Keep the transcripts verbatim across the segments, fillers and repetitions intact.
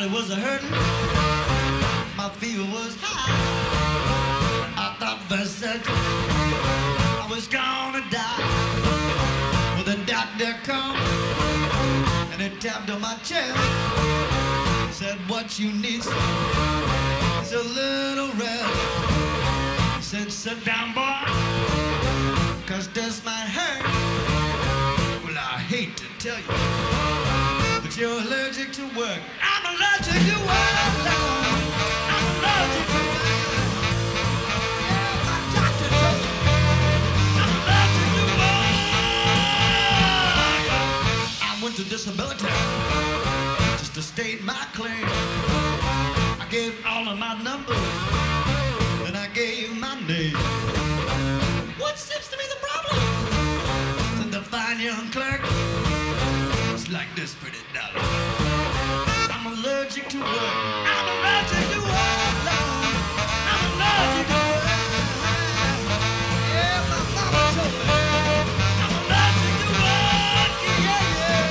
was a hurting, my fever was high. I thought for certain I was gonna die. Well, the doctor come and he tapped on my chest, said, what you need is a little rest. He said, sit down, boy, cause this might hurt. Well, I hate to tell you, but you're allergic to work. I'm allergic to work. I'm allergic to work. Yeah, my doctor told me I'm allergic to work. I went to disability just to state my claim. I gave all of my numbers and I gave my name. What seems to be the problem? Said the fine young clerk, it's like this, pretty darling. I'm allergic to work. I'm allergic to work, Lord. I'm allergic to work. Yeah, my mama told me I'm allergic to work. Yeah,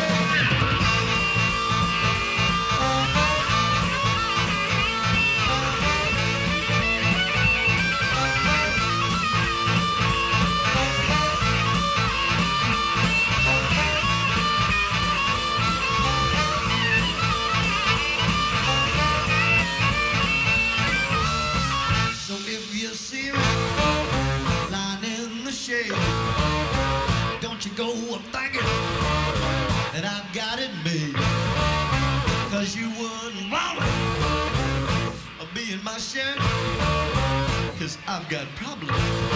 don't you go up thinking that I've got it made, cause you wouldn't want to be in my shed, cause I've got problems.